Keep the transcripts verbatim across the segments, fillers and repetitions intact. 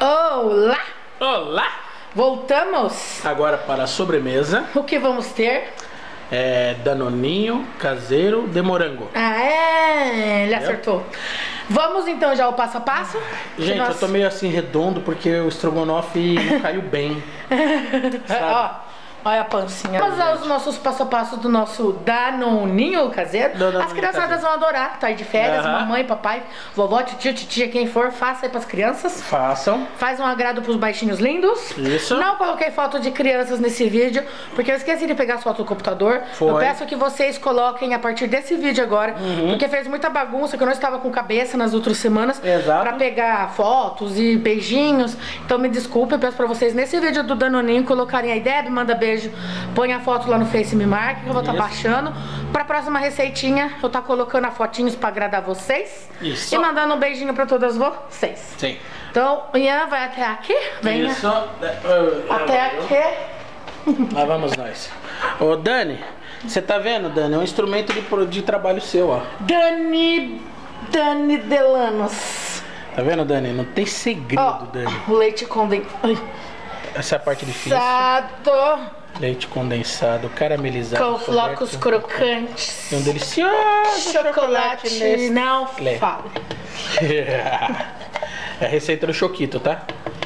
Olá! Olá! Voltamos! Agora para a sobremesa. O que vamos ter? É danoninho caseiro de morango. Ah, é? Ele acertou. Vamos então já ao passo a passo? Gente, nós... eu tô meio assim redondo porque o estrogonofe não caiu bem. Ó. Olha a pancinha. Vamos aos nossos passo a passo do nosso danoninho caseiro. Danoninho As criançadas caseiro. vão adorar. Tá aí de férias, Aham. mamãe, papai, vovó, tio, titia, quem for, faça aí pras crianças. Façam. Faz um agrado pros baixinhos lindos. Isso. Não coloquei foto de crianças nesse vídeo, porque eu esqueci de pegar as fotos do computador. Foi. Eu peço que vocês coloquem a partir desse vídeo agora, Uhum. porque fez muita bagunça, que eu não estava com cabeça nas outras semanas. Exato. Pra pegar fotos e beijinhos. Então me desculpe, eu peço pra vocês nesse vídeo do Danoninho colocarem aí, Deb, manda beijo, põe a foto lá no Face Me Mark, que eu vou estar Isso. baixando. Pra próxima receitinha, eu tá colocando a fotinhos pra agradar vocês. Isso. E mandando um beijinho pra todas vocês. Sim. Então, o Ian vai até aqui, venha. Isso. Até aqui. Lá vamos nós. Ô Dani, você tá vendo, Dani? É um instrumento de, pro- de trabalho seu, ó. Dani, Dani Delanos. Tá vendo, Dani? Não tem segredo, Ó, Dani. o leite condensado. Essa é a parte difícil. Leite condensado, caramelizado. Com flocos coberto. crocantes. E um delicioso Chocolate, Nestlé. não Nestlé. fale. É a receita do Choquito, tá?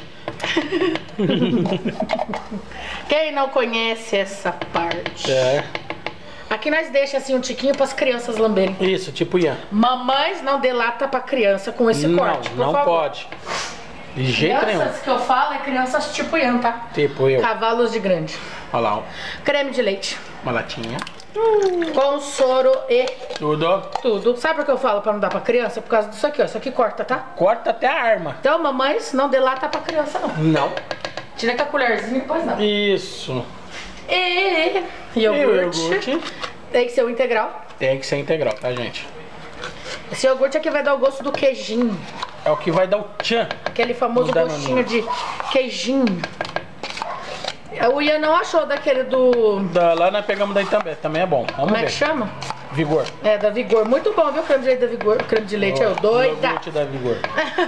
Quem não conhece essa parte? É. Aqui nós deixamos assim um tiquinho para as crianças lamberem. Isso, tipo Ian. Mamães não dê lata para criança com esse Não, corte, por não favor. pode. De jeito Crianças nenhum. que eu falo é crianças tipo Ian, tá? Tipo eu. Cavalos de grande. Olha lá, ó. Creme de leite. Uma latinha. Com soro e Tudo. tudo. Sabe por que eu falo pra não dar pra criança? Por causa disso aqui, ó. Isso aqui corta, tá? Corta até a arma. Então, mamães, não dê lata pra criança, não. Não. Tira com a colherzinha e depois não. Isso. E E iogurte. o iogurte Tem que ser o integral. tem que ser integral, tá, gente? Esse iogurte aqui vai dar o gosto do queijinho. É o que vai dar o tchan. Aquele famoso Do gostinho Danoninho. de queijinho. O Ian não achou daquele do... Da, lá nós pegamos daí também. Também é bom. Vamos Como é ver. que chama? Vigor. É, da Vigor. Muito bom, viu? Creme de leite da Vigor. Creme de leite é o doida. Iogurte da Vigor.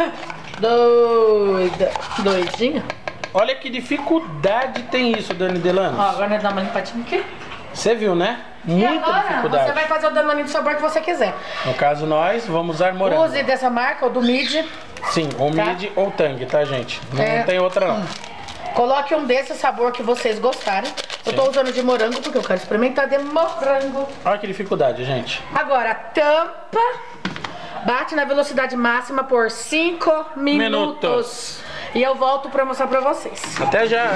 Doida. Doidinha. Olha que dificuldade tem isso, Dani Ó, Delanos. agora nós dá uma limpadinha aqui. Você viu, né? E Muita agora, dificuldade. você vai fazer o danoninho do sabor que você quiser. No caso, nós vamos usar morango. Use dessa marca, ou do Mid. Sim, ou Tá. mid ou tang, tá, gente? Não É. tem outra, não. Coloque um desse sabor que vocês gostarem. Eu tô Sim. usando de morango porque eu quero experimentar de morango. Olha que dificuldade, gente. Agora, tampa. Bate na velocidade máxima por cinco minutos. Minutos. E eu volto pra mostrar pra vocês. Até já.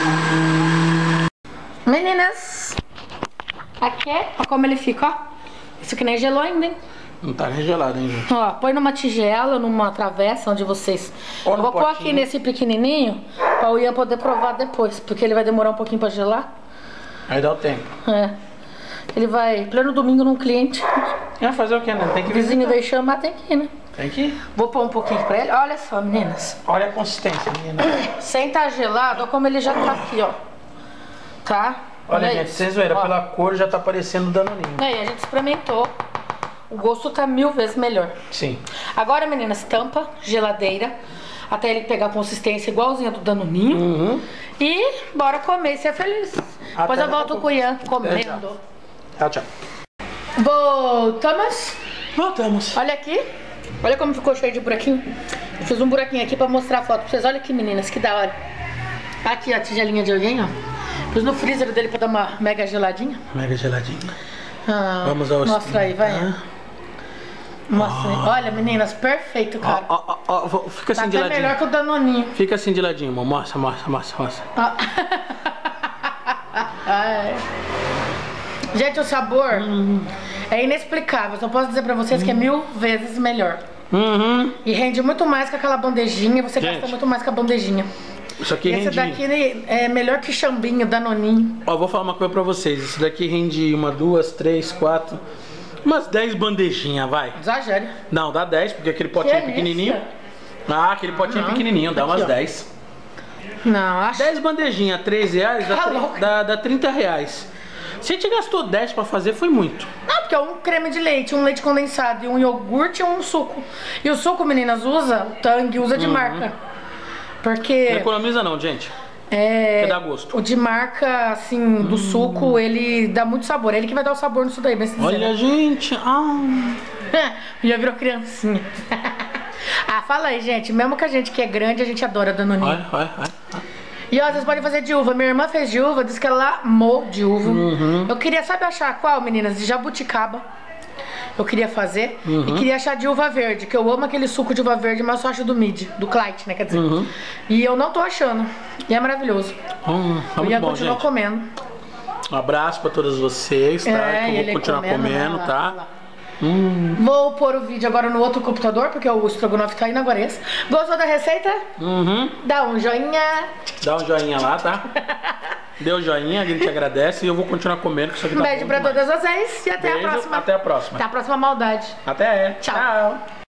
Meninas, aqui é, ó como ele fica, ó. Isso aqui nem gelou ainda, hein? Não tá nem gelado, hein, gente? Ó, põe numa tigela, numa travessa onde vocês... Ou Eu no vou pôr potinho. aqui nesse pequenininho pra o Ian poder provar depois, porque ele vai demorar um pouquinho pra gelar. Aí dá o tempo. É. Ele vai, pleno domingo, num cliente. Ah, fazer o que, né? Tem que O vizinho visitar. veio chamar, tem que ir, né? Tem que ir. Vou pôr um pouquinho pra ele. Olha só, meninas. Olha a consistência, menina. Sem tá gelado, olha como ele já tá aqui, ó. Tá? Olha, gente, isso. vocês viram, Ó. pela cor já tá parecendo danoninho. Aí, a gente experimentou. O gosto tá mil vezes melhor. Sim. Agora, meninas, tampa, geladeira, até ele pegar a consistência igualzinha do danoninho. Uhum. E bora comer e ser feliz. Depois eu daqui a volto pouco. com o Ian Até comendo. Tchau, tchau. Voltamos. Voltamos. Olha aqui. Olha como ficou cheio de buraquinho. Eu fiz um buraquinho aqui pra mostrar a foto pra vocês. Olha aqui, meninas, que da hora. Aqui a tigelinha de alguém, ó. Pus no freezer dele pra dar uma mega geladinha. Mega geladinho. Ah, Vamos ao mostra aí, vai. Ah. Mostra aí. Olha, meninas, perfeito, cara. Ó, ó, ó, ó, fica Tá assim de até ladinho. melhor que o Danoninho. Fica assim de ladinho, amor. Mostra, mostra, mostra, mostra. Ó. Ai. Gente, o sabor é inexplicável. Só posso dizer pra vocês que é mil vezes melhor. Uhum. E rende muito mais que aquela bandejinha. Você Gente. gasta muito mais com a bandejinha. Isso aqui Esse rende... daqui é melhor que chambinho, Danoninho. Ó, vou falar uma coisa pra vocês. Isso daqui rende uma, duas, três, quatro... Umas dez bandejinhas, vai. Exagere. Não, dá dez, porque aquele potinho Que é pequenininho. isso? Ah, aquele potinho Não. pequenininho, dá Aqui, umas ó. dez. Não, acho. dez bandejinhas, três reais, dá, Tá tri- louco. dá, dá trinta reais. Se a gente gastou dez pra fazer, foi muito. Não, porque é um creme de leite, um leite condensado, e um iogurte e um suco. E o suco, meninas, usa, o Tang usa de marca. Porque... Não economiza não, gente. É, que dá gosto. O de marca, assim, do hum. suco, ele dá muito sabor. É ele que vai dar o sabor nisso daí, mas olha, gente. Ah. Já virou criancinha. Ah, fala aí, gente. Mesmo que a gente que é grande, a gente adora Danoninho. Olha, olha, olha. E ó, vocês podem fazer de uva. Minha irmã fez de uva, disse que ela amou de uva. Uhum. Eu queria, sabe achar qual, meninas? De jabuticaba. Eu queria fazer. Uhum. E queria achar de uva verde, que eu amo aquele suco de uva verde, mas eu só acho do Mid, do Clyde, né? Quer dizer. Uhum. E eu não tô achando. E é maravilhoso. Hum, tá eu ia bom, continuar gente. comendo. Um abraço pra todos vocês, tá? É, que eu vou continuar comendo, comendo lá, tá? Lá. Hum. Vou pôr o vídeo agora no outro computador, porque o estrogonofe tá indo agora esse. Gostou da receita? Uhum. Dá um joinha. Dá um joinha lá, tá? Deu joinha, a gente agradece e eu vou continuar comendo. Que isso aqui um tá beijo pra demais. Todas vocês e até beijo, a próxima. Até a próxima. Até a próxima maldade. Até. Tchau. Tchau.